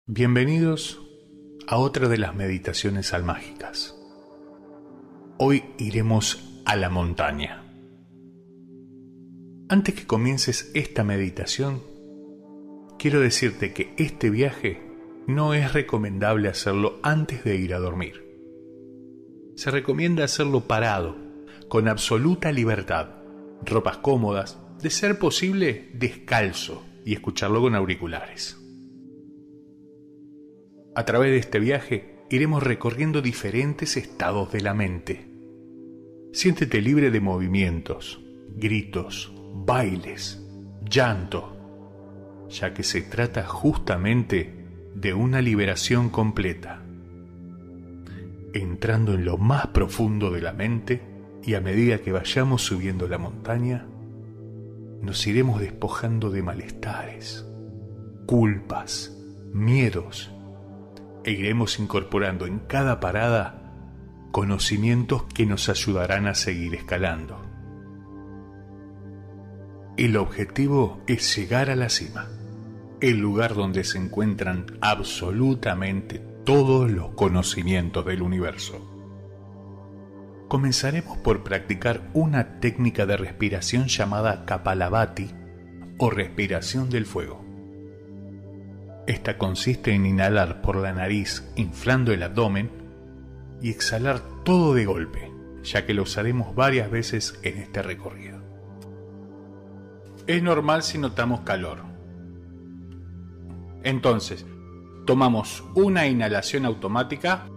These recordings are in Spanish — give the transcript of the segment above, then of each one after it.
Bienvenidos a otra de las meditaciones almágicas. Hoy iremos a la montaña. Antes que comiences esta meditación, quiero decirte que este viaje no es recomendable hacerlo antes de ir a dormir. Se recomienda hacerlo parado, con absoluta libertad, ropas cómodas, de ser posible descalzo y escucharlo con auriculares. A través de este viaje iremos recorriendo diferentes estados de la mente. Siéntete libre de movimientos, gritos, bailes, llanto, ya que se trata justamente de una liberación completa. Entrando en lo más profundo de la mente y a medida que vayamos subiendo la montaña, nos iremos despojando de malestares, culpas, miedos, e iremos incorporando en cada parada conocimientos que nos ayudarán a seguir escalando. El objetivo es llegar a la cima, el lugar donde se encuentran absolutamente todos los conocimientos del universo. Comenzaremos por practicar una técnica de respiración llamada Kapalabhati o respiración del fuego. Esta consiste en inhalar por la nariz inflando el abdomen y exhalar todo de golpe, ya que lo usaremos varias veces en este recorrido. Es normal si notamos calor. Entonces, tomamos una inhalación automática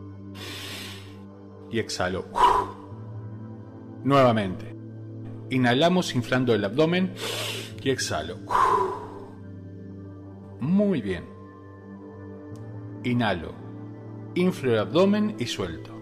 y exhalo. Nuevamente, inhalamos inflando el abdomen y exhalo. Muy bien. Inhalo, inflo el abdomen y suelto.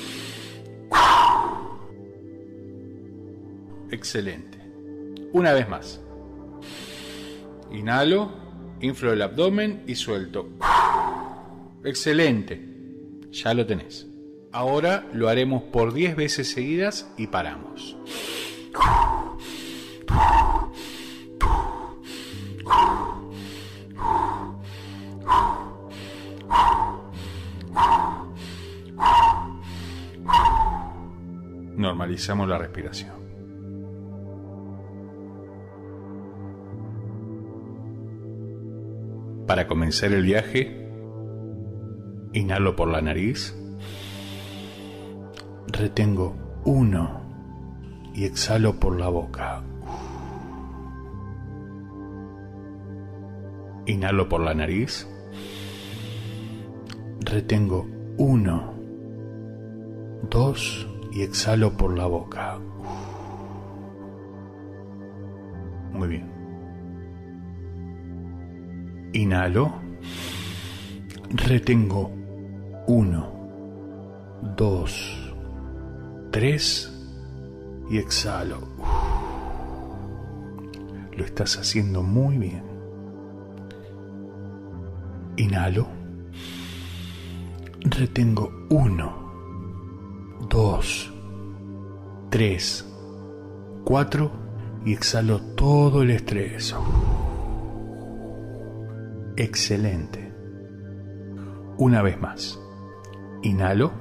Excelente. Una vez más. Inhalo, inflo el abdomen y suelto. Excelente. Ya lo tenés. Ahora lo haremos por 10 veces seguidas y paramos. Normalizamos la respiración. Para comenzar el viaje, inhalo por la nariz, retengo 1 y exhalo por la boca. Inhalo por la nariz, retengo 1, 2 y exhalo por la boca. Muy bien. Inhalo, retengo 1, 2, 3 y exhalo. Lo estás haciendo muy bien. Inhalo, retengo 1, 2, 3, 4 y exhalo todo el estrés. Excelente. Una vez más. Inhalo,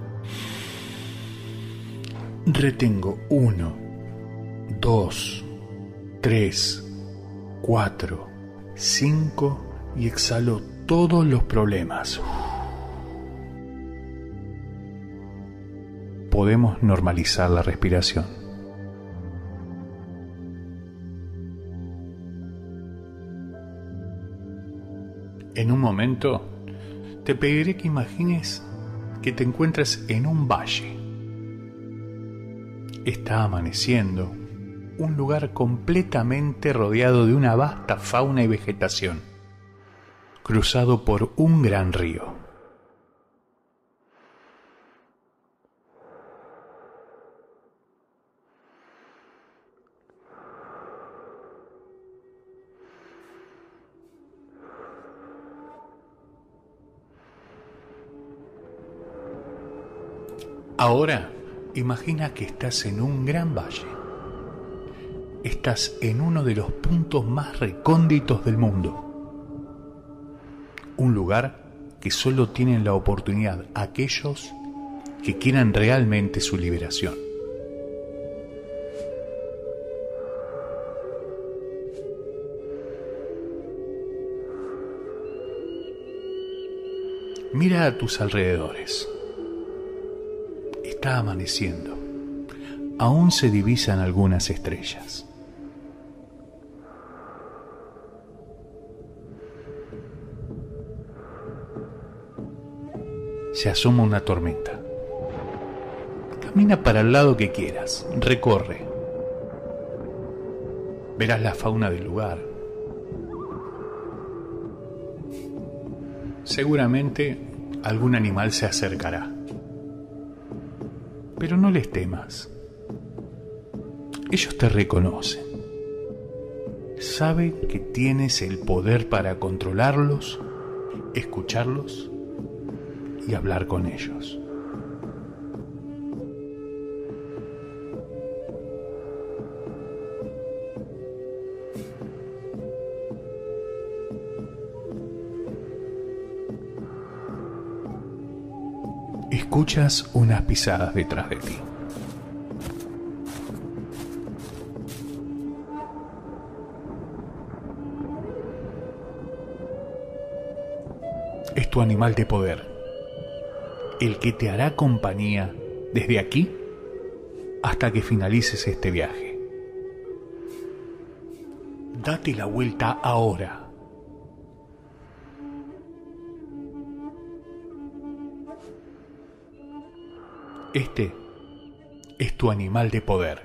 retengo 1, 2, 3, 4, 5 y exhalo todos los problemas. Podemos normalizar la respiración. En un momento, te pediré que imagines que te encuentras en un valle. Está amaneciendo, un lugar completamente rodeado de una vasta fauna y vegetación, cruzado por un gran río. Ahora, imagina que estás en un gran valle. Estás en uno de los puntos más recónditos del mundo. Un lugar que solo tienen la oportunidad aquellos que quieran realmente su liberación. Mira a tus alrededores. Está amaneciendo. Aún se divisan algunas estrellas. Se asoma una tormenta. Camina para el lado que quieras, recorre. Verás la fauna del lugar. Seguramente algún animal se acercará. Pero no les temas. Ellos te reconocen. Saben que tienes el poder para controlarlos, escucharlos y hablar con ellos. Escuchas unas pisadas detrás de ti. Es tu animal de poder, el que te hará compañía desde aquí hasta que finalices este viaje. Date la vuelta ahora. Este es tu animal de poder.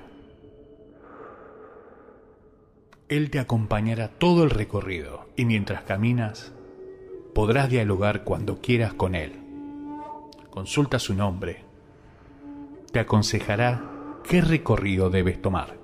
Él te acompañará todo el recorrido y mientras caminas podrás dialogar cuando quieras con él. Consulta su nombre. Te aconsejará qué recorrido debes tomar.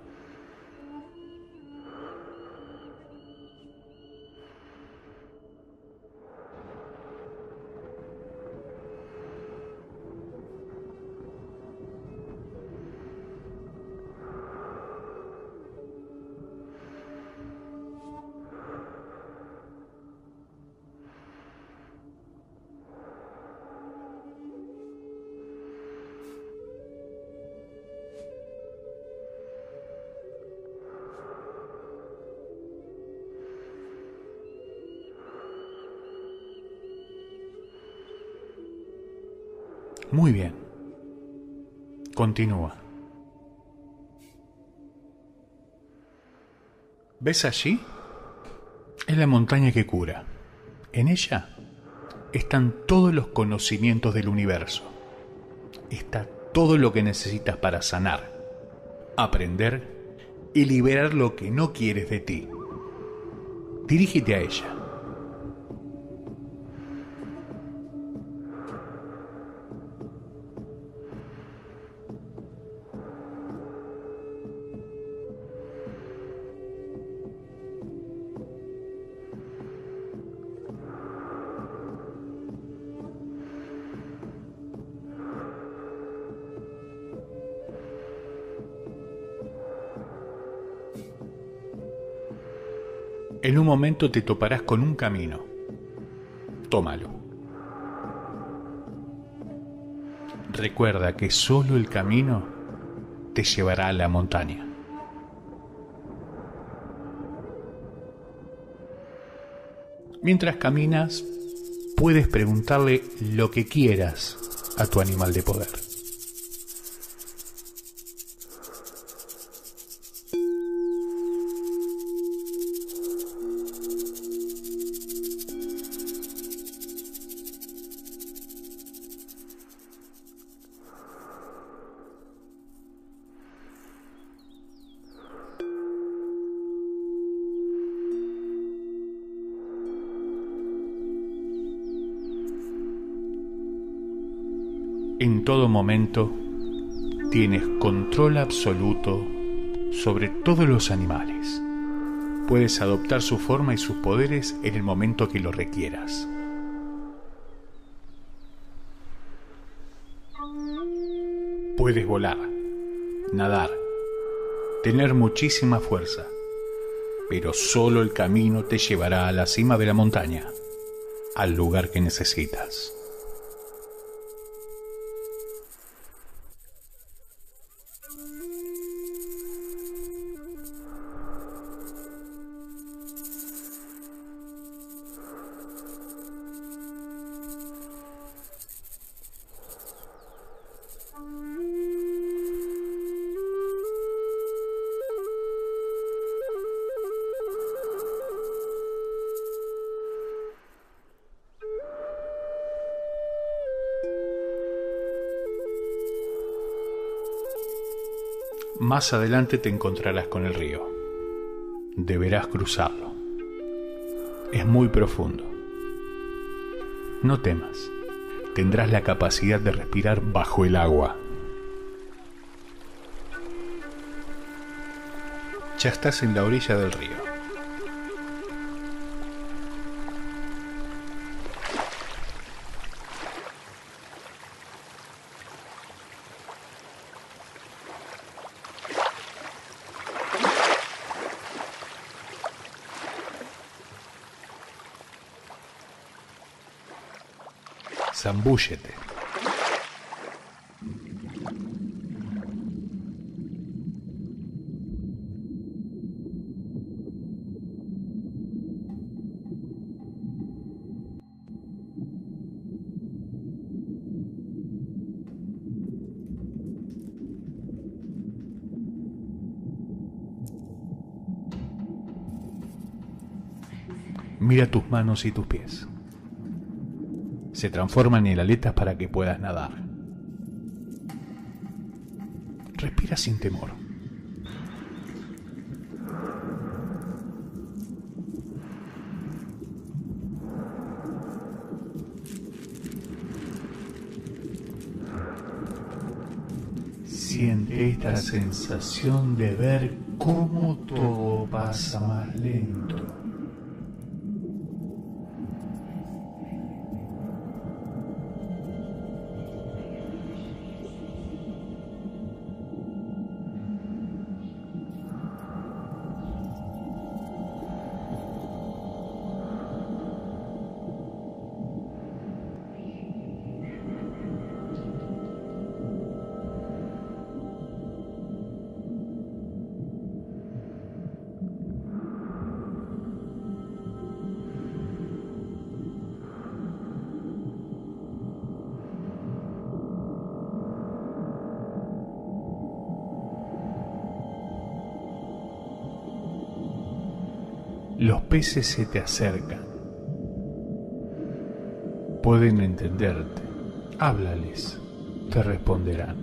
Muy bien. Continúa. ¿Ves allí? Es la montaña que cura. En ella están todos los conocimientos del universo. Está todo lo que necesitas para sanar, aprender y liberar lo que no quieres de ti. Dirígete a ella. En un momento te toparás con un camino. Tómalo. Recuerda que solo el camino te llevará a la montaña. Mientras caminas, puedes preguntarle lo que quieras a tu animal de poder. En todo momento tienes control absoluto sobre todos los animales. Puedes adoptar su forma y sus poderes en el momento que lo requieras. Puedes volar, nadar, tener muchísima fuerza, pero solo el camino te llevará a la cima de la montaña. al lugar que necesitas. Más adelante te encontrarás con el río. Deberás cruzarlo. Es muy profundo. No temas. Tendrás la capacidad de respirar bajo el agua. Ya estás en la orilla del río. Zambúllete. Mira tus manos y tus pies. Se transforman en aletas para que puedas nadar. Respira sin temor. Siente esta sensación de ver cómo todo pasa más lento. Los peces se te acercan. Pueden entenderte. Háblales, te responderán.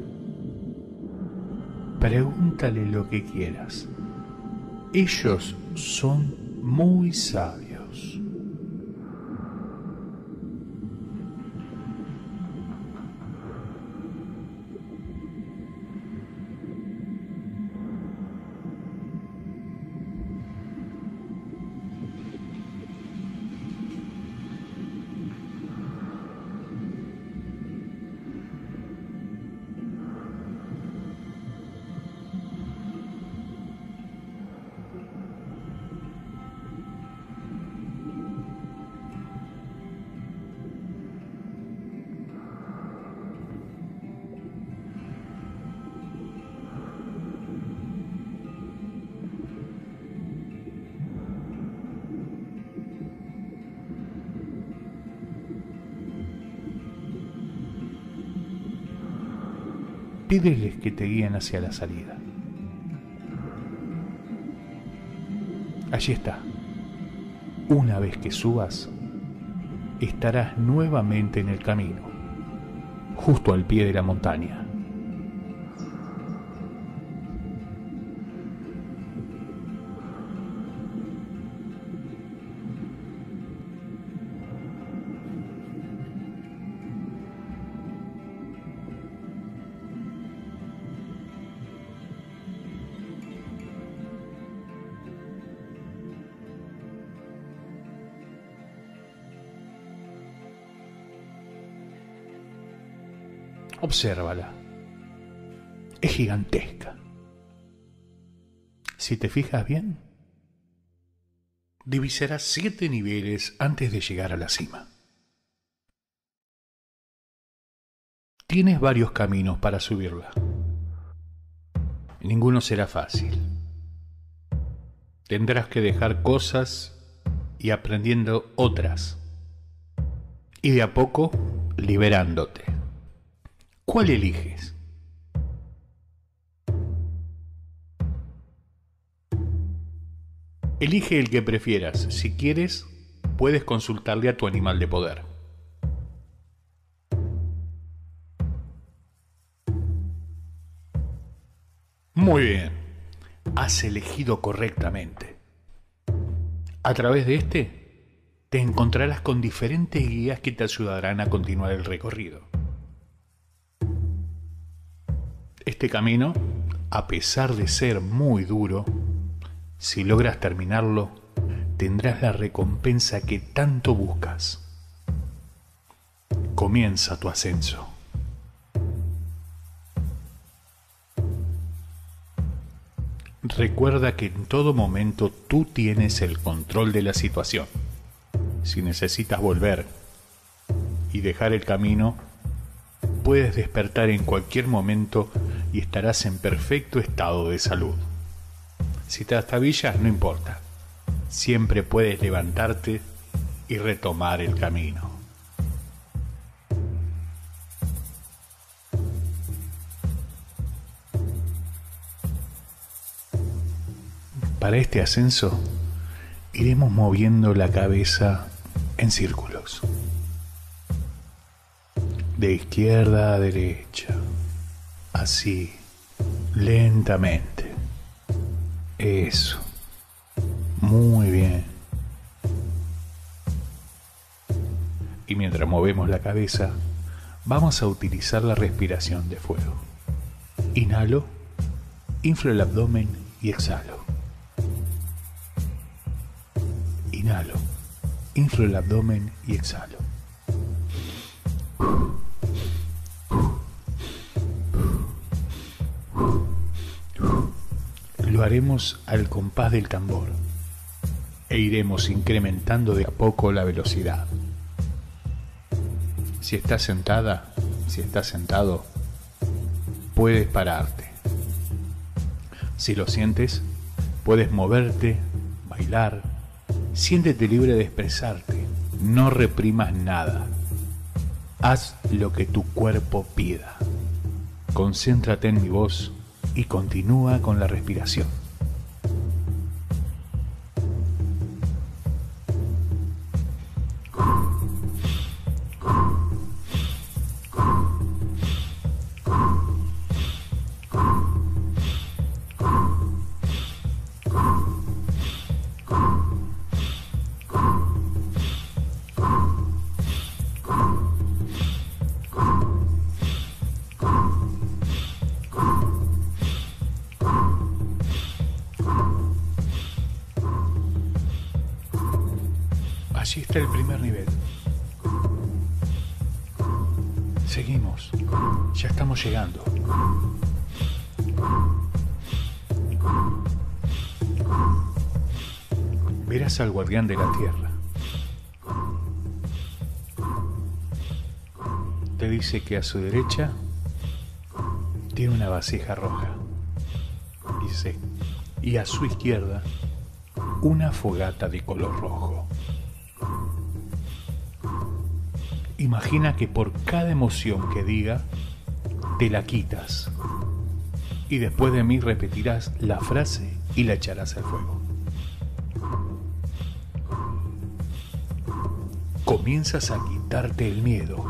Pregúntale lo que quieras. Ellos son muy sabios. Pídeles que te guíen hacia la salida. Allí está. Una vez que subas, estarás nuevamente en el camino, justo al pie de la montaña. Obsérvala. Es gigantesca. Si te fijas bien, divisarás 7 niveles antes de llegar a la cima. Tienes varios caminos para subirla. Ninguno será fácil. Tendrás que dejar cosas y aprendiendo otras. Y de a poco liberándote. ¿Cuál eliges? Elige el que prefieras. Si quieres, puedes consultarle a tu animal de poder. Muy bien. Has elegido correctamente. A través de te encontrarás con diferentes guías que te ayudarán a continuar el recorrido. Este camino, a pesar de ser muy duro, si logras terminarlo, tendrás la recompensa que tanto buscas. Comienza tu ascenso. Recuerda que en todo momento tú tienes el control de la situación. Si necesitas volver y dejar el camino, puedes despertar en cualquier momento y estarás en perfecto estado de salud. Si te trastabillas, no importa. Siempre puedes levantarte y retomar el camino. Para este ascenso, iremos moviendo la cabeza en círculos. De izquierda a derecha. Así, lentamente. Eso. Muy bien. Y mientras movemos la cabeza, vamos a utilizar la respiración de fuego. Inhalo, inflo el abdomen y exhalo. Inhalo, inflo el abdomen y exhalo. Lo haremos al compás del tambor e iremos incrementando de a poco la velocidad. Si estás sentada, si estás sentado, puedes pararte. Si lo sientes, puedes moverte, bailar. Siéntete libre de expresarte. No reprimas nada. Haz lo que tu cuerpo pida. Concéntrate en mi voz y continúa con la respiración. Allí está el primer nivel. Seguimos. Ya estamos llegando. Verás al guardián de la tierra. Te dice que a su derecha tiene una vasija roja. Dice, y a su izquierda una fogata de color rojo. Imagina que por cada emoción que diga, te la quitas. Y después de mí repetirás la frase y la echarás al fuego. Comienzas a quitarte el miedo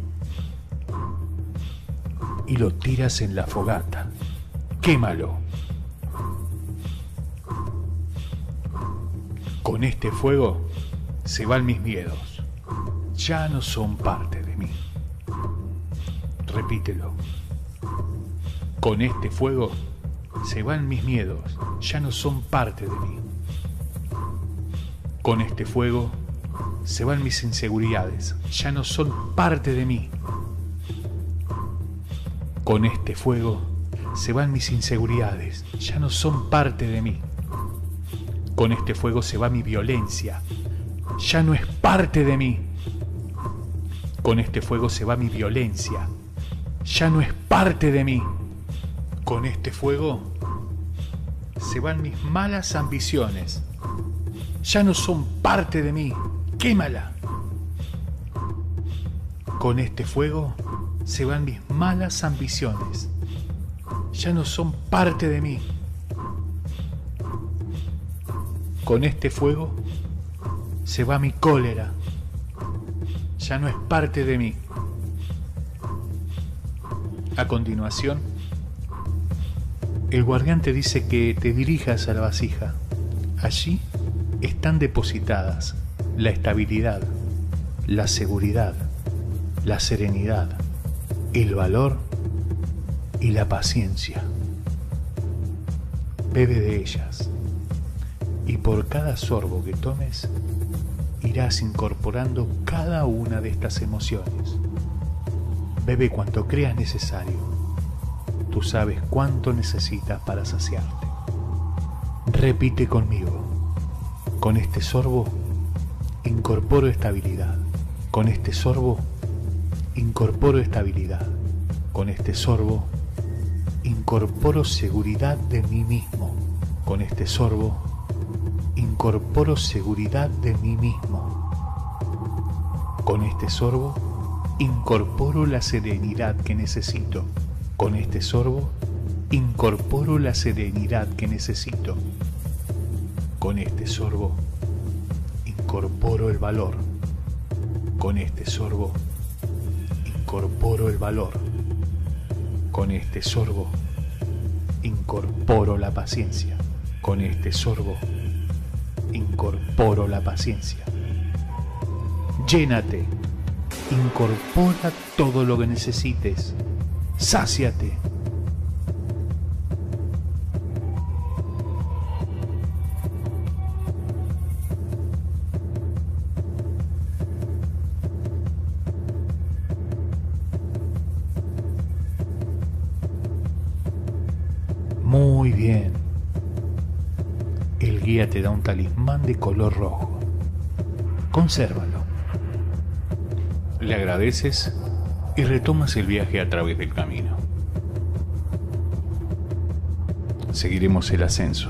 y lo tiras en la fogata. Quémalo. Con este fuego se van mis miedos. Ya no son parte de mí. Repítelo. Con este fuego se van mis miedos. Ya no son parte de mí. Con este fuego se van mis inseguridades. Ya no son parte de mí. Con este fuego se van mis inseguridades. Ya no son parte de mí. Con este fuego se va mi violencia. Ya no es parte de mí. Con este fuego se va mi violencia. ya no es parte de mí. Con este fuego se van mis malas ambiciones. Ya no son parte de mí. Quémala. Con este fuego se van mis malas ambiciones. Ya no son parte de mí. Con este fuego se va mi cólera. Ya no es parte de mí. A continuación, el guardián te dice que te dirijas a la vasija. Allí están depositadas la estabilidad, la seguridad, la serenidad, el valor y la paciencia. Bebe de ellas y por cada sorbo que tomes irás incorporando cada una de estas emociones. Bebe cuanto creas necesario. Tú sabes cuánto necesitas para saciarte. Repite conmigo. Con este sorbo incorporo estabilidad. Con este sorbo incorporo estabilidad. Con este sorbo incorporo seguridad de mí mismo. Con este sorbo incorporo seguridad de mí mismo. Con este sorbo incorporo la serenidad que necesito. Con este sorbo incorporo la serenidad que necesito. Con este sorbo incorporo el valor. Con este sorbo incorporo el valor. Con este sorbo incorporo la paciencia. Con este sorbo incorporo la paciencia. Llénate. Incorpora todo lo que necesites. Sáciate. Muy bien. El guía te da un talismán de color rojo. Consérvalo. Le agradeces y retomas el viaje a través del camino. Seguiremos el ascenso.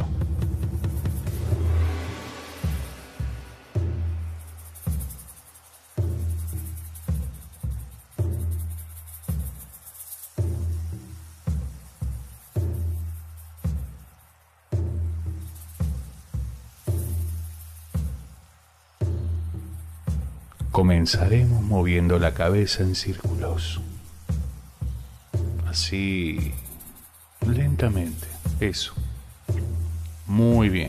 Comenzaremos moviendo la cabeza en círculos. Así, lentamente. Eso. Muy bien.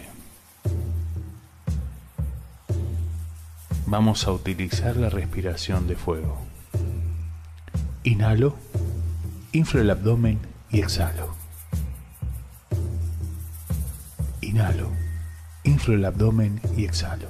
Vamos a utilizar la respiración de fuego. Inhalo, inflo el abdomen y exhalo. Inhalo, inflo el abdomen y exhalo.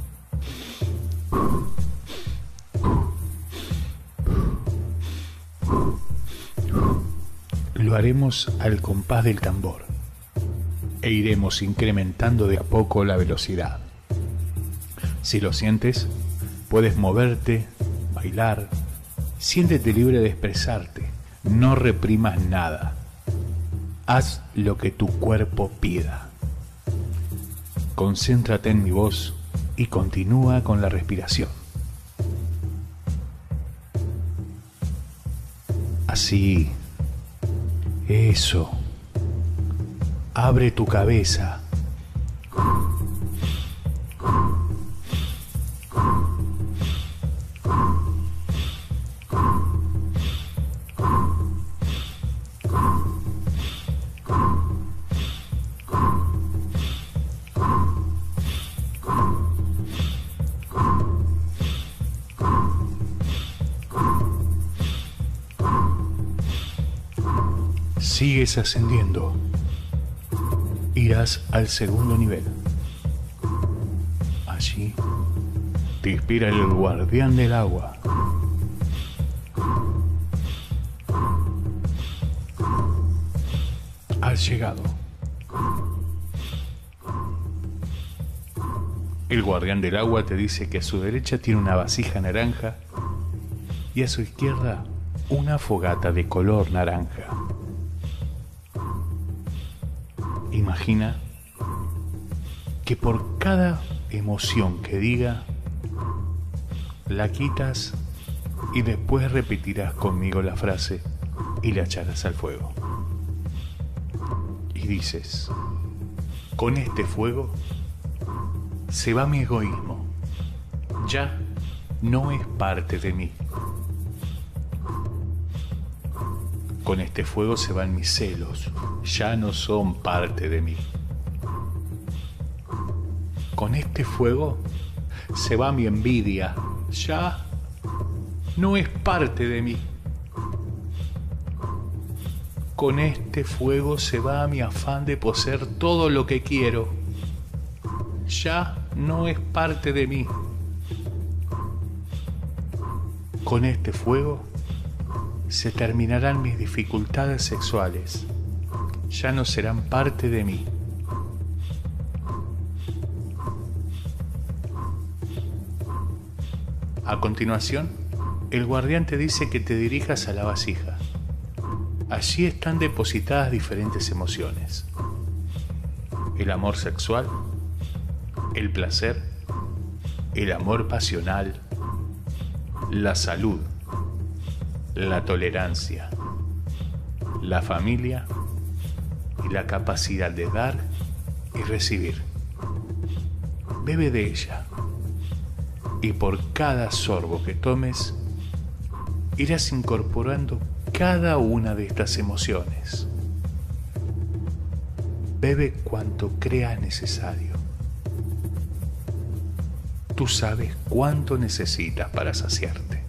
Lo haremos al compás del tambor e iremos incrementando de a poco la velocidad. Si lo sientes, puedes moverte, bailar, siéntete libre de expresarte, no reprimas nada. Haz lo que tu cuerpo pida. Concéntrate en mi voz y continúa con la respiración. Así. Eso. Abre tu cabeza. Sigues ascendiendo. Irás al segundo nivel. Allí te inspira el guardián del agua. Has llegado. El guardián del agua te dice que a su derecha tiene una vasija naranja y a su izquierda una fogata de color naranja. Imagina que por cada emoción que diga, la quitas y después repetirás conmigo la frase y la echarás al fuego. Y dices: con este fuego se va mi egoísmo, ya no es parte de mí. Con este fuego se van mis celos, ya no son parte de mí. Con este fuego se va mi envidia, ya no es parte de mí. Con este fuego se va mi afán de poseer todo lo que quiero, ya no es parte de mí. Con este fuego se terminarán mis dificultades sexuales, ya no serán parte de mí. A continuación, el guardián te dice que te dirijas a la vasija. Allí están depositadas diferentes emociones: el amor sexual, el placer, el amor pasional, la salud, la tolerancia, la familia y la capacidad de dar y recibir. Bebe de ella y por cada sorbo que tomes irás incorporando cada una de estas emociones. Bebe cuanto creas necesario. Tú sabes cuánto necesitas para saciarte.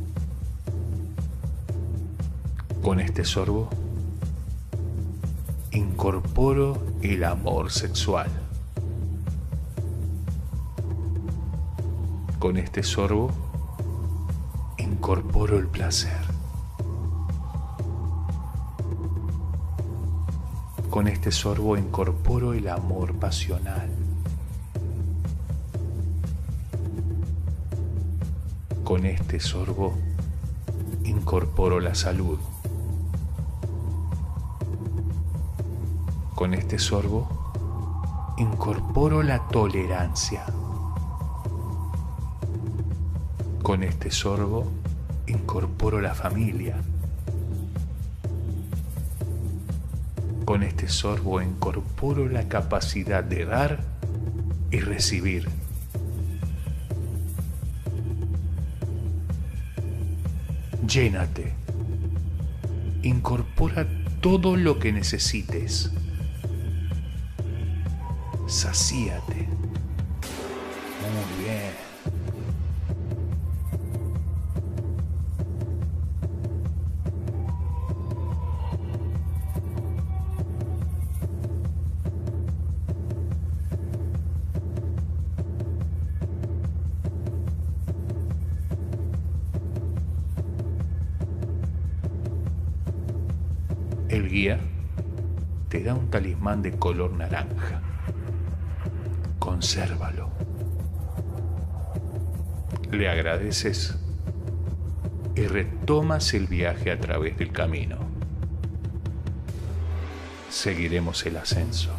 Con este sorbo incorporo el amor sexual. Con este sorbo incorporo el placer. Con este sorbo incorporo el amor pasional. Con este sorbo incorporo la salud. Con este sorbo incorporo la tolerancia. Con este sorbo incorporo la familia. Con este sorbo incorporo la capacidad de dar y recibir. Llénate. Incorpora todo lo que necesites. Sacíate. Muy bien. El guía te da un talismán de color naranja. Consérvalo. Le agradeces y retomas el viaje a través del camino. Seguiremos el ascenso.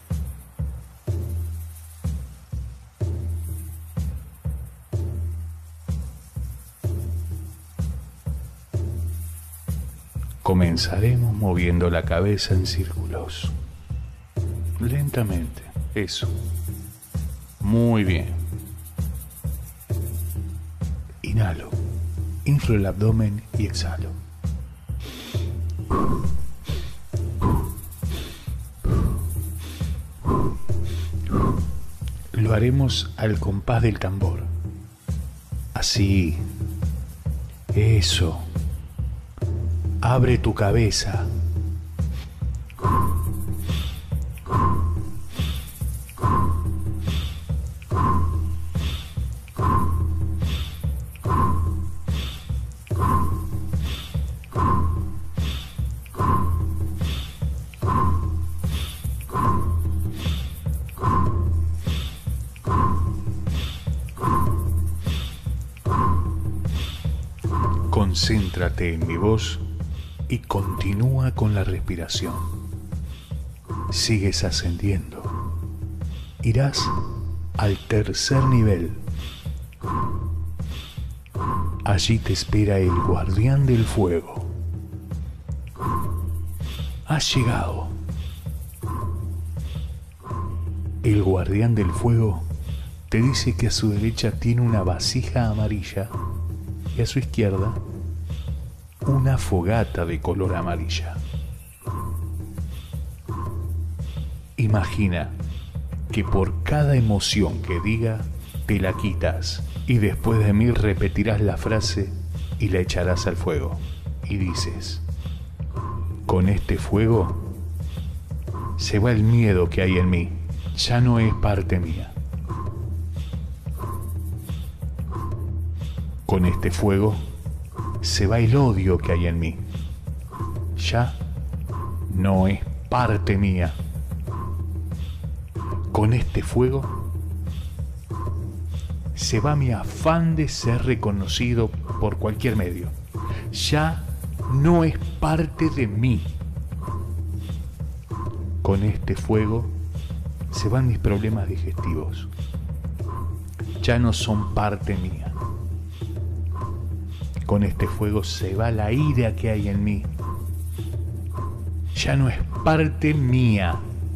Comenzaremos moviendo la cabeza en círculos. Lentamente. Eso. Muy bien. Inhalo. Inflo el abdomen y exhalo. Lo haremos al compás del tambor. Así. Eso. Abre tu cabeza. Concéntrate en mi voz y continúa con la respiración. Sigues ascendiendo. Irás al tercer nivel. Allí te espera el guardián del fuego. Has llegado. El guardián del fuego te dice que a su derecha tiene una vasija amarilla y a su izquierda una fogata de color amarilla. Imagina que por cada emoción que diga te la quitas y después de mí repetirás la frase y la echarás al fuego y dices: con este fuego se va el miedo que hay en mí, ya no es parte mía. Con este fuego se va el odio que hay en mí, ya no es parte mía. Con este fuego se va mi afán de ser reconocido por cualquier medio, ya no es parte de mí. Con este fuego se van mis problemas digestivos, ya no son parte mía. Con este fuego se va la ira que hay en mí, ya no es parte mía.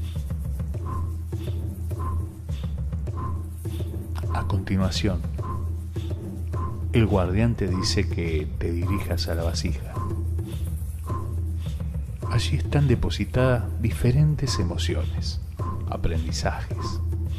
A continuación, el guardián te dice que te dirijas a la vasija. Allí están depositadas diferentes emociones, aprendizajes,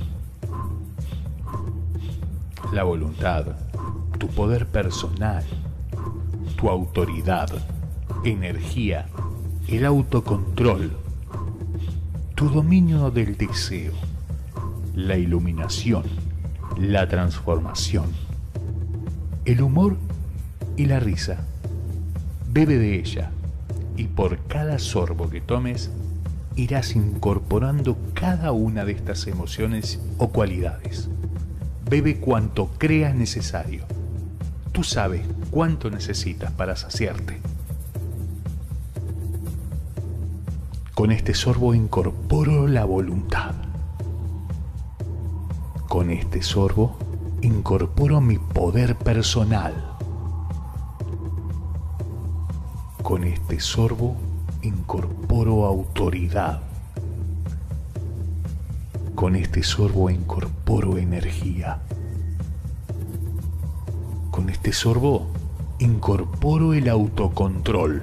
la voluntad, tu poder personal, tu autoridad, energía, el autocontrol, tu dominio del deseo, la iluminación, la transformación, el humor y la risa. Bebe de ella y por cada sorbo que tomes irás incorporando cada una de estas emociones o cualidades. Bebe cuanto creas necesario. Tú sabes cuánto necesitas para saciarte. Con este sorbo incorporo la voluntad. Con este sorbo incorporo mi poder personal. Con este sorbo incorporo autoridad. Con este sorbo incorporo energía. Con este sorbo incorporo el autocontrol.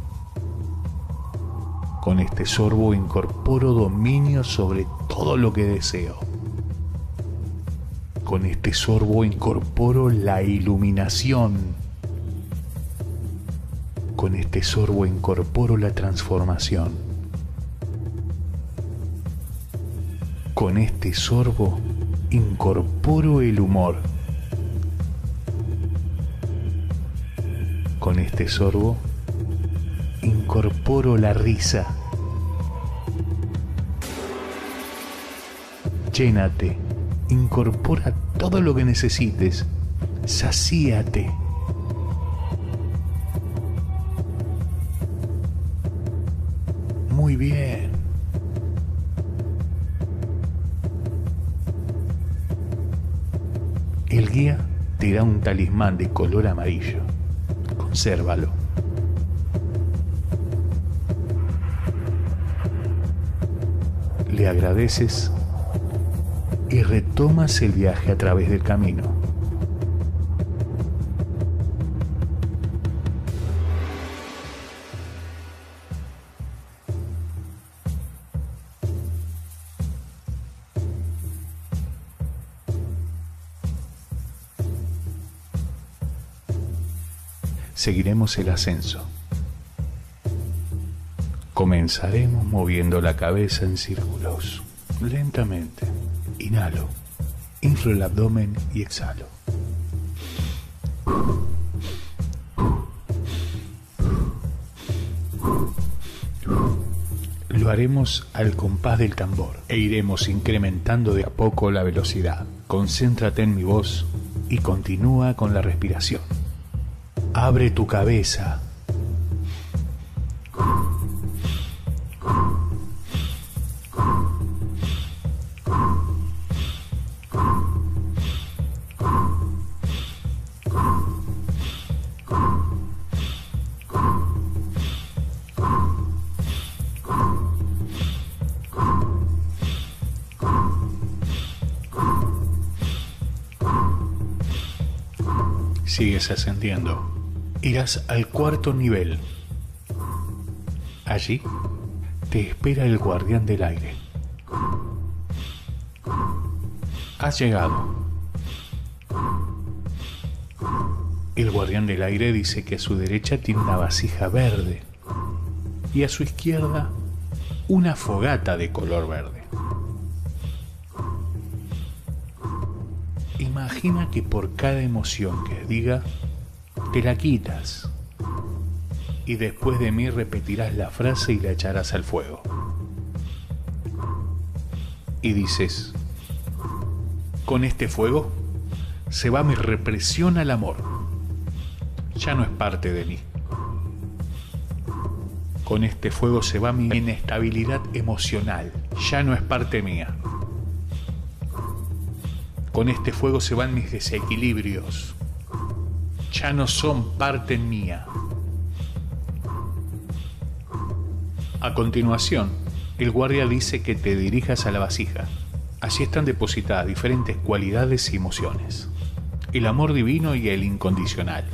Con este sorbo incorporo dominio sobre todo lo que deseo. Con este sorbo incorporo la iluminación. Con este sorbo incorporo la transformación. Con este sorbo incorporo el humor. Con este sorbo incorporo la risa. Llénate, incorpora todo lo que necesites, sacíate. Muy bien. El guía te da un talismán de color amarillo. Consérvalo. Le agradeces y retomas el viaje a través del camino. Seguiremos el ascenso. Comenzaremos moviendo la cabeza en círculos, lentamente. Inhalo, inflo el abdomen y exhalo. Lo haremos al compás del tambor e iremos incrementando de a poco la velocidad. Concéntrate en mi voz y continúa con la respiración. Abre tu cabeza. Sigues ascendiendo. Irás al cuarto nivel. Allí te espera el guardián del aire. Has llegado. El guardián del aire dice que a su derecha tiene una vasija verde y a su izquierda una fogata de color verde. Imagina que por cada emoción que diga, te la quitas y después de mí repetirás la frase y la echarás al fuego. Y dices, con este fuego se va mi represión al amor. Ya no es parte de mí. Con este fuego se va mi inestabilidad emocional. Ya no es parte mía. Con este fuego se van mis desequilibrios. Ya no son parte mía. A continuación, el guardia dice que te dirijas a la vasija. Allí están depositadas diferentes cualidades y emociones. El amor divino y el incondicional.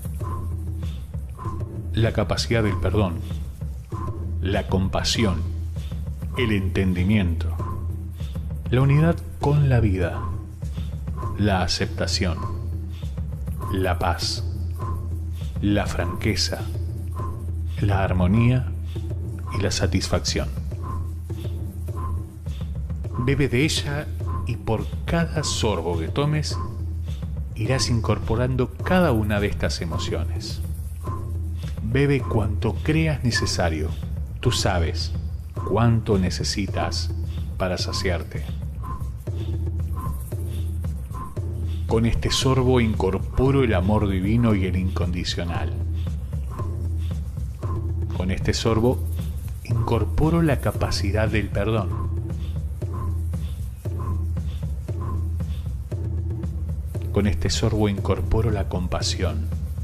La capacidad del perdón. La compasión. El entendimiento. La unidad con la vida. La aceptación, la paz, la franqueza, la armonía y la satisfacción. Bebe de ella y por cada sorbo que tomes irás incorporando cada una de estas emociones. Bebe cuanto creas necesario. Tú sabes cuánto necesitas para saciarte. Con este sorbo incorporo el amor divino y el incondicional. Con este sorbo incorporo la capacidad del perdón. Con este sorbo incorporo la compasión.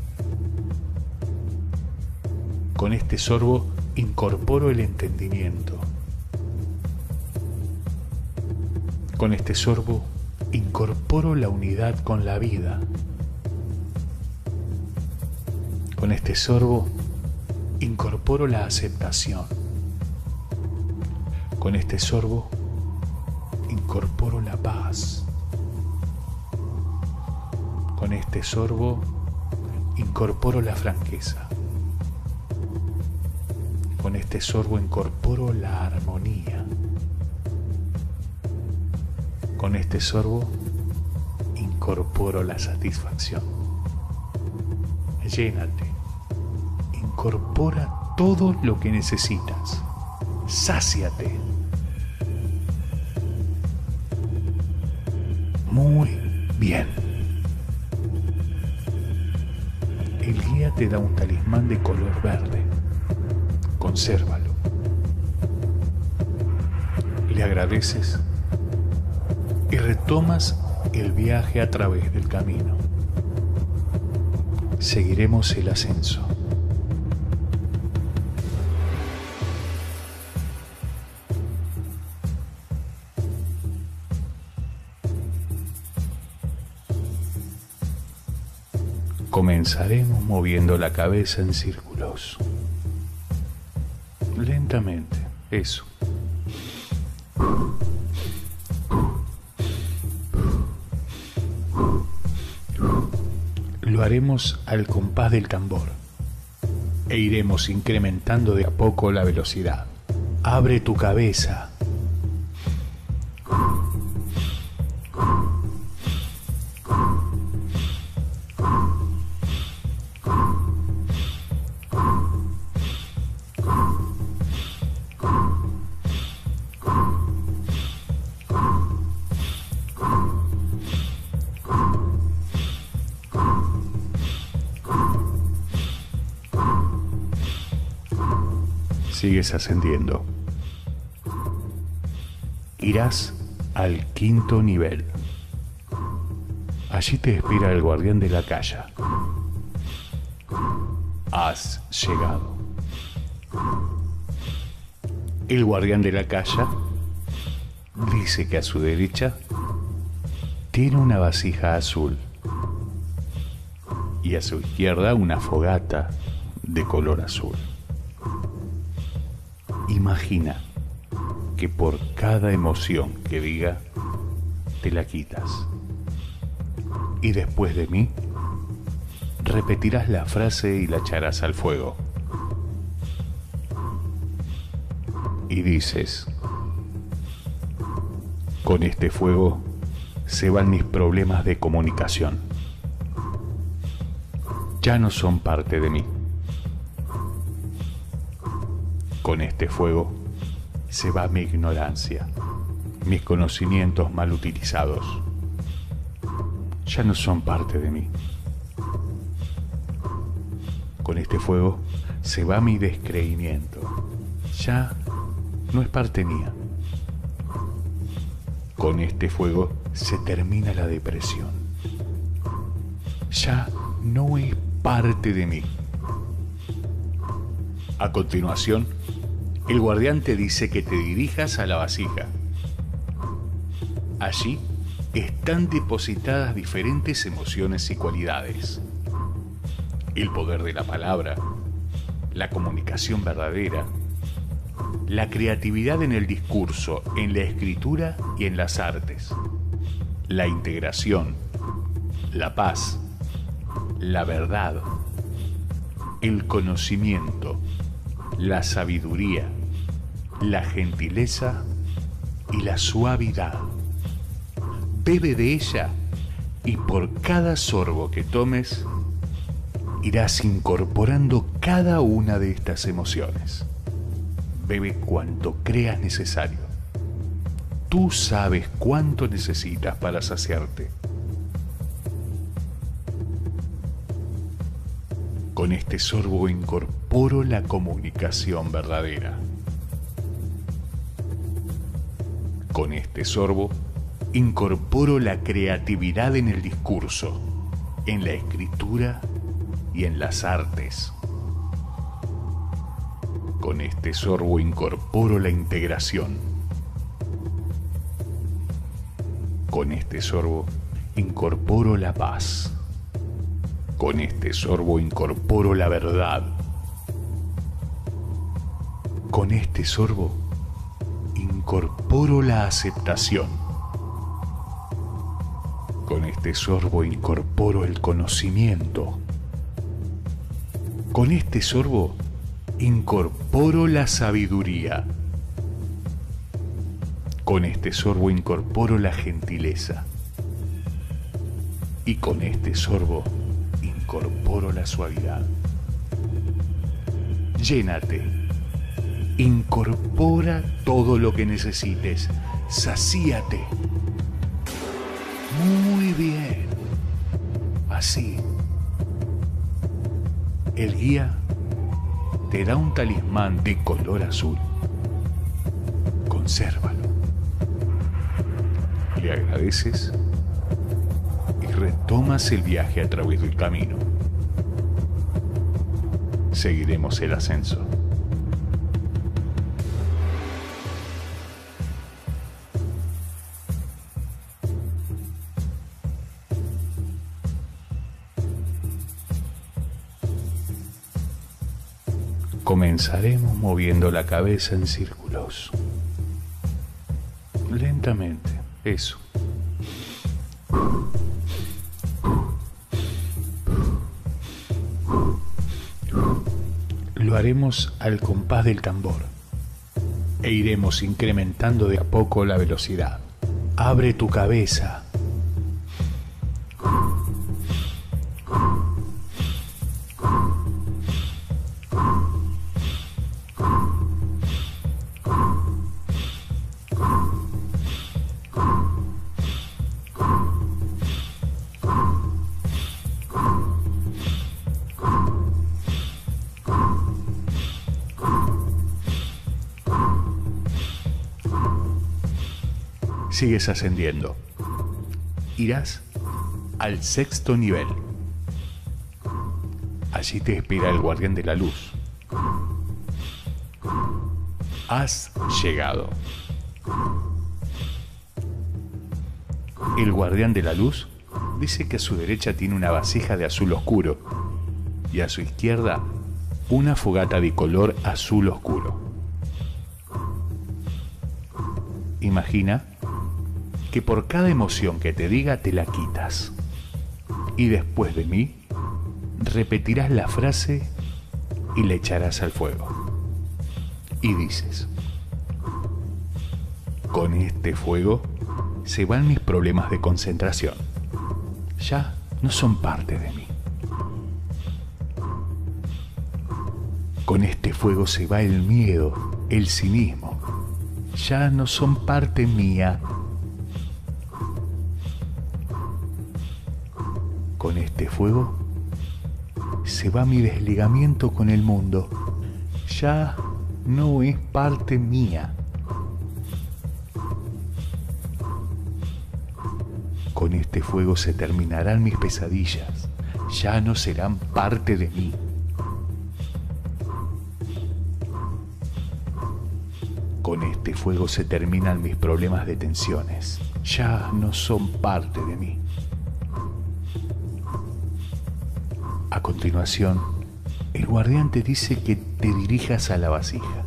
Con este sorbo incorporo el entendimiento. Con este sorbo incorporo la unidad con la vida. Con este sorbo incorporo la aceptación. Con este sorbo incorporo la paz. Con este sorbo incorporo la franqueza. Con este sorbo incorporo la armonía. Con este sorbo incorporo la satisfacción. Llénate. Incorpora todo lo que necesitas. Sáciate. Muy bien. El guía te da un talismán de color verde. Consérvalo. Le agradeces y retomas el viaje a través del camino. Seguiremos el ascenso. Comenzaremos moviendo la cabeza en círculos. Lentamente, eso. Lo haremos al compás del tambor e iremos incrementando de a poco la velocidad. Abre tu cabeza. Sigues ascendiendo. Irás al 5.º nivel. Allí te espera el guardián de la calle. Has llegado. El guardián de la calle dice que a su derecha tiene una vasija azul y a su izquierda una fogata de color azul. Imagina que por cada emoción que diga, te la quitas. Y después de mí, repetirás la frase y la echarás al fuego. Y dices: con este fuego se van mis problemas de comunicación. Ya no son parte de mí. Con este fuego se va mi ignorancia, mis conocimientos mal utilizados. Ya no son parte de mí. Con este fuego se va mi descreimiento. Ya no es parte mía. Con este fuego se termina la depresión. Ya no es parte de mí. A continuación, el guardián te dice que te dirijas a la vasija. Allí están depositadas diferentes emociones y cualidades. El poder de la palabra, la comunicación verdadera, la creatividad en el discurso, en la escritura y en las artes, la integración, la paz, la verdad, el conocimiento, la sabiduría, la gentileza y la suavidad. Bebe de ella y por cada sorbo que tomes irás incorporando cada una de estas emociones. Bebe cuanto creas necesario. Tú sabes cuánto necesitas para saciarte. Con este sorbo incorporo la comunicación verdadera. Con este sorbo incorporo la creatividad en el discurso, en la escritura y en las artes. Con este sorbo incorporo la integración. Con este sorbo incorporo la paz. Con este sorbo incorporo la verdad. Con este sorbo incorporo la aceptación. Con este sorbo incorporo el conocimiento. Con este sorbo incorporo la sabiduría. Con este sorbo incorporo la gentileza. Y con este sorbo incorporo la suavidad. Llénate. Incorpora todo lo que necesites. Sacíate. Muy bien. Así. El guía te da un talismán de color azul. Consérvalo. Le agradeces y retomas el viaje a través del camino. Seguiremos el ascenso. Comenzaremos moviendo la cabeza en círculos. Lentamente, eso. Lo haremos al compás del tambor e iremos incrementando de a poco la velocidad. Abre tu cabeza. Sigues ascendiendo. Irás al 6.º nivel. Allí te espera el guardián de la luz. Has llegado. El guardián de la luz dice que a su derecha tiene una vasija de azul oscuro y a su izquierda una fogata de color azul oscuro. Imagina que por cada emoción que te diga te la quitas y después de mí repetirás la frase y la echarás al fuego. Y dices: con este fuego se van mis problemas de concentración. Ya no son parte de mí. Con este fuego se va el miedo, el cinismo. Ya no son parte mía. Con este fuego se va mi desligamiento con el mundo. Ya no es parte mía. Con este fuego se terminarán mis pesadillas. Ya no serán parte de mí. Con este fuego se terminan mis problemas de tensiones. Ya no son parte de mí. A continuación, el guardián te dice que te dirijas a la vasija.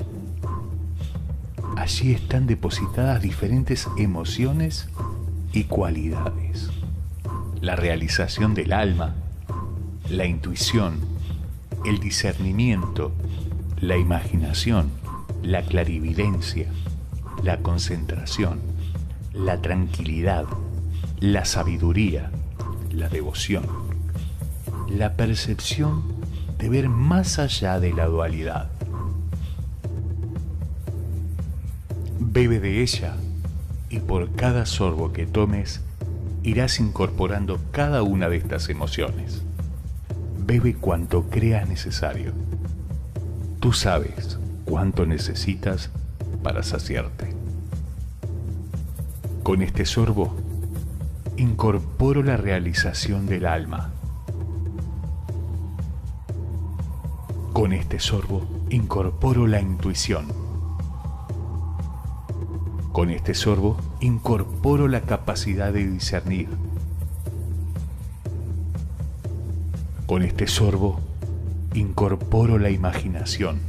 Allí están depositadas diferentes emociones y cualidades. La realización del alma, la intuición, el discernimiento, la imaginación, la clarividencia, la concentración, la tranquilidad, la sabiduría, la devoción, la percepción de ver más allá de la dualidad. Bebe de ella y por cada sorbo que tomes irás incorporando cada una de estas emociones. Bebe cuanto creas necesario. Tú sabes cuánto necesitas para saciarte. Con este sorbo incorporo la realización del alma. Con este sorbo incorporo la intuición. Con este sorbo incorporo la capacidad de discernir. Con este sorbo incorporo la imaginación.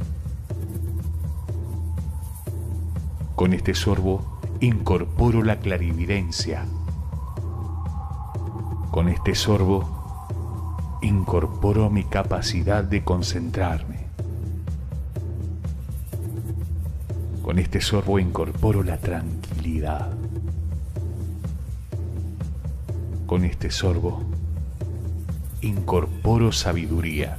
Con este sorbo incorporo la clarividencia. Con este sorbo incorporo mi capacidad de concentrarme. Con este sorbo incorporo la tranquilidad. Con este sorbo incorporo sabiduría.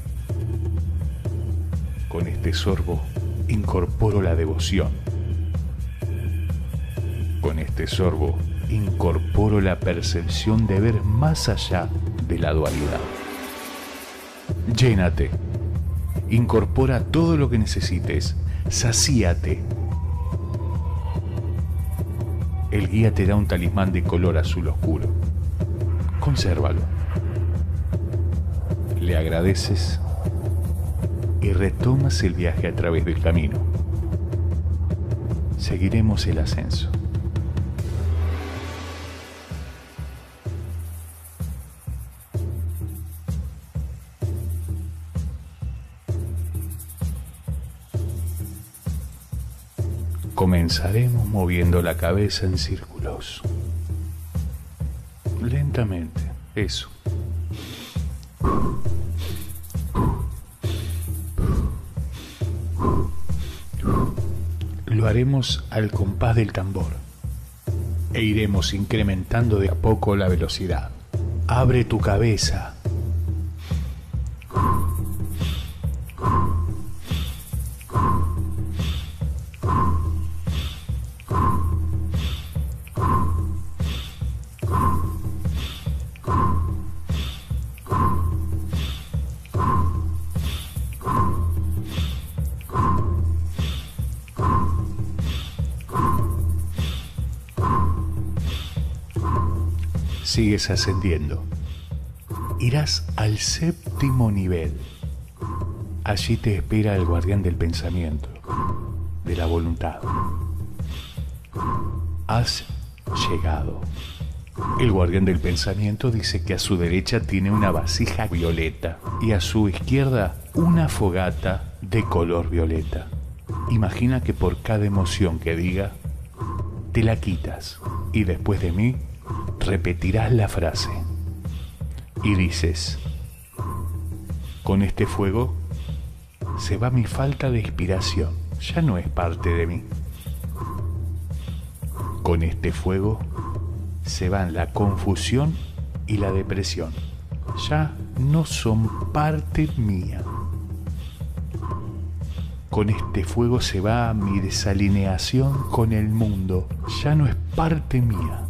Con este sorbo incorporo la devoción. Con este sorbo incorporo la percepción de ver más allá de la dualidad. Llénate. Incorpora todo lo que necesites. Sacíate. El guía te da un talismán de color azul oscuro. Consérvalo. Le agradeces y retomas el viaje a través del camino. Seguiremos el ascenso. Comenzaremos moviendo la cabeza en círculos. Lentamente, eso. Lo haremos al compás del tambor e iremos incrementando de a poco la velocidad. Abre tu cabeza. Sigues ascendiendo. Irás al 7º nivel. Allí te espera el guardián del pensamiento, de la voluntad. Has llegado. El guardián del pensamiento dice que a su derecha tiene una vasija violeta y a su izquierda una fogata de color violeta. Imagina que por cada emoción que diga, te la quitas y después de mí repetirás la frase. Y dices: con este fuego se va mi falta de inspiración, ya no es parte de mí. Con este fuego se van la confusión y la depresión, ya no son parte mía. Con este fuego se va mi desalineación con el mundo, ya no es parte mía.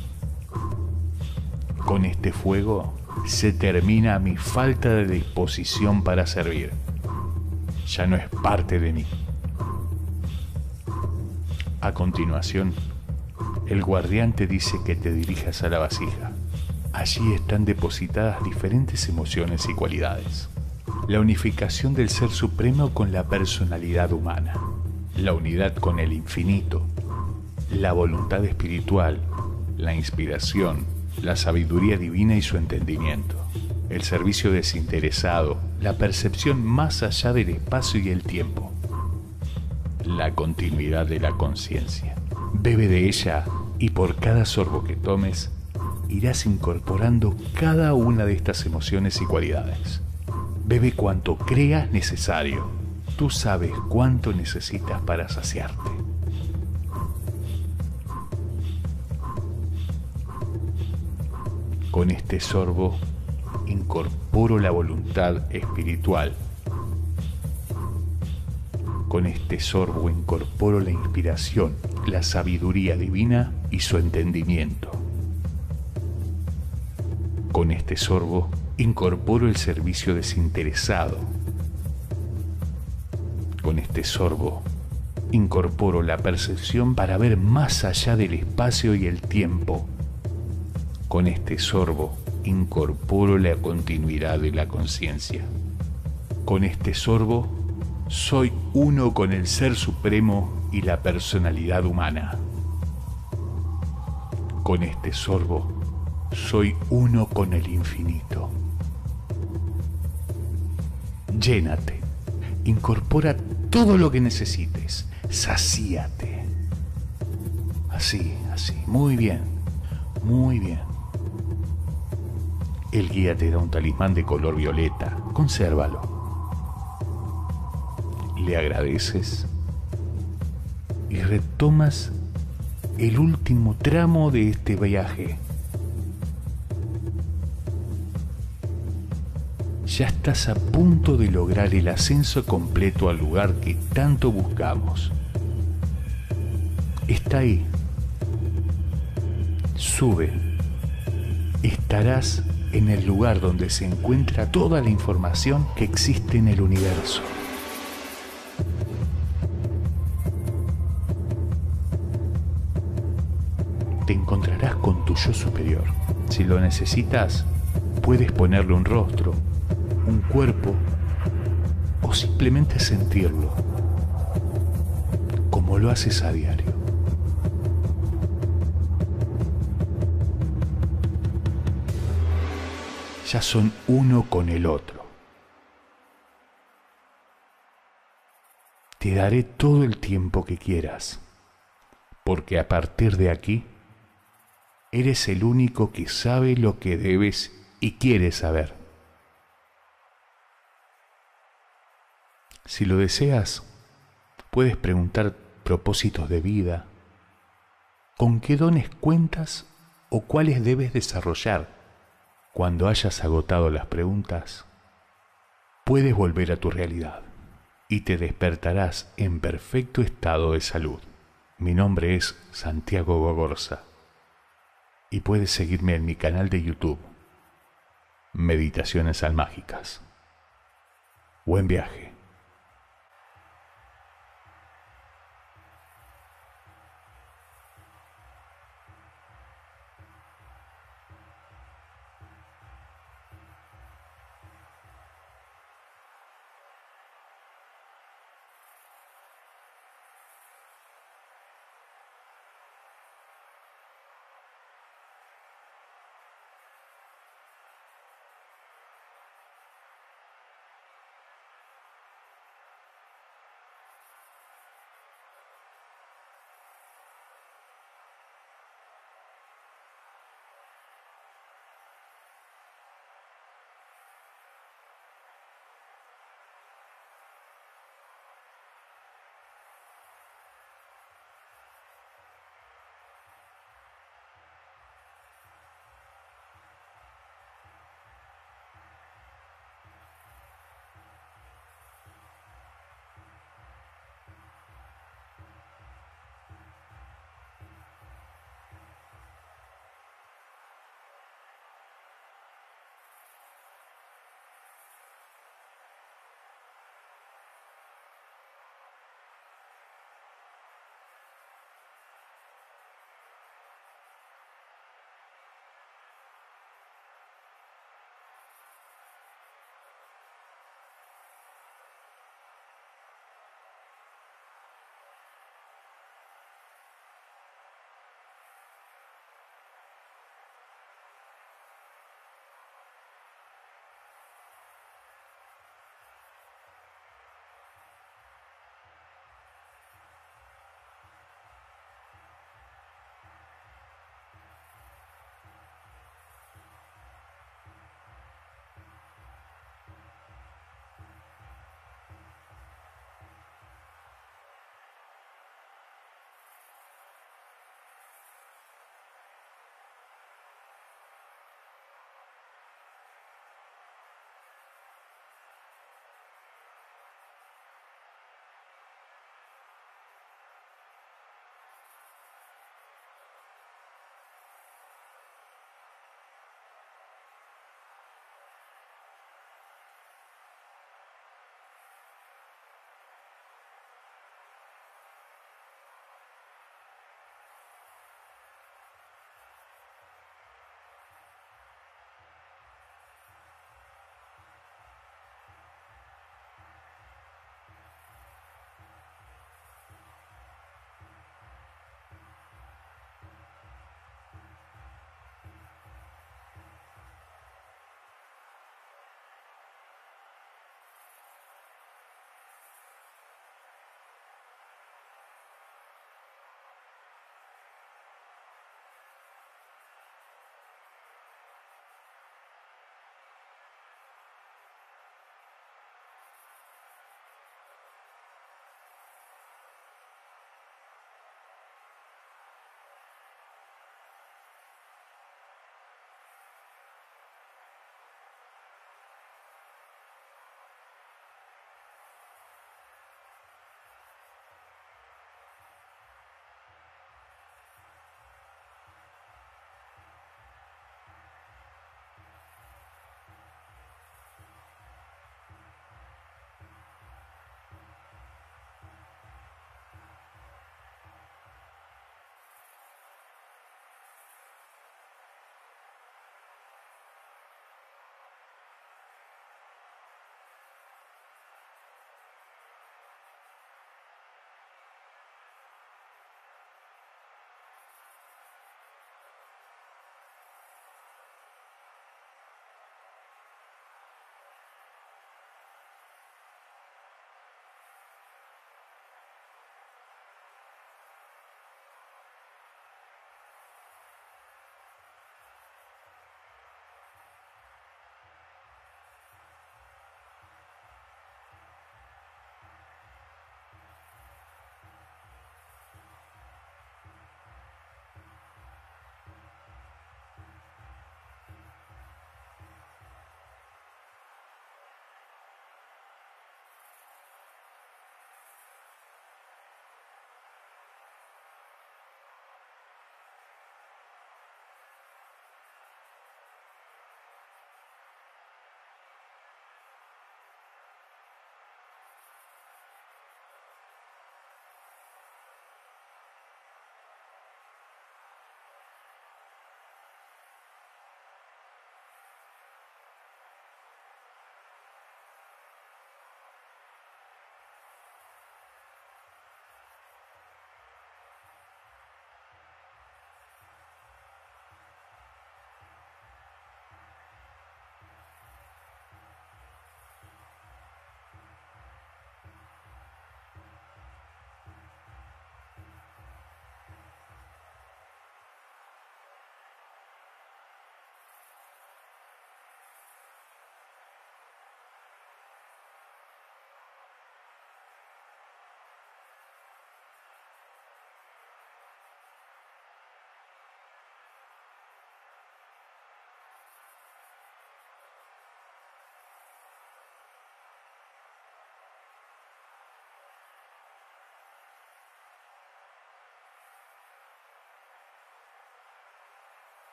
Con este fuego se termina mi falta de disposición para servir, ya no es parte de mí. A continuación, el guardián te dice que te dirijas a la vasija. Allí están depositadas diferentes emociones y cualidades. La unificación del Ser Supremo con la personalidad humana, la unidad con el infinito, la voluntad espiritual, la inspiración, la sabiduría divina y su entendimiento, el servicio desinteresado, la percepción más allá del espacio y el tiempo, la continuidad de la conciencia. Bebe de ella y por cada sorbo que tomes irás incorporando cada una de estas emociones y cualidades. Bebe cuanto creas necesario. Tú sabes cuánto necesitas para saciarte. Con este sorbo incorporo la voluntad espiritual. Con este sorbo incorporo la inspiración, la sabiduría divina y su entendimiento. Con este sorbo incorporo el servicio desinteresado. Con este sorbo incorporo la percepción para ver más allá del espacio y el tiempo. Con este sorbo incorporo la continuidad de la conciencia. Con este sorbo soy uno con el Ser Supremo y la personalidad humana. Con este sorbo soy uno con el infinito. Llénate, incorpora todo lo que necesites, sacíate. Así, muy bien, muy bien. El guía te da un talismán de color violeta, consérvalo. Le agradeces y retomas el último tramo de este viaje. Ya estás a punto de lograr el ascenso completo al lugar que tanto buscamos. Está ahí. Sube. Estarás en el lugar donde se encuentra toda la información que existe en el universo. Te encontrarás con tu yo superior. Si lo necesitas, puedes ponerle un rostro, un cuerpo o simplemente sentirlo, como lo haces a diario. Ya son uno con el otro. Te daré todo el tiempo que quieras, porque a partir de aquí eres el único que sabe lo que debes y quieres saber. Si lo deseas, puedes preguntar propósitos de vida, con qué dones cuentas o cuáles debes desarrollar. Cuando hayas agotado las preguntas, puedes volver a tu realidad y te despertarás en perfecto estado de salud. Mi nombre es Santiago Gogorza y puedes seguirme en mi canal de YouTube, Meditaciones Almágicas. Buen viaje.